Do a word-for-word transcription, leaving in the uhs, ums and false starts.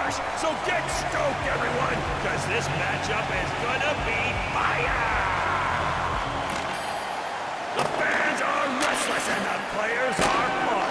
stars. So get stoked, everyone, because this matchup is gonna be fire! The fans are restless and the players are pumped.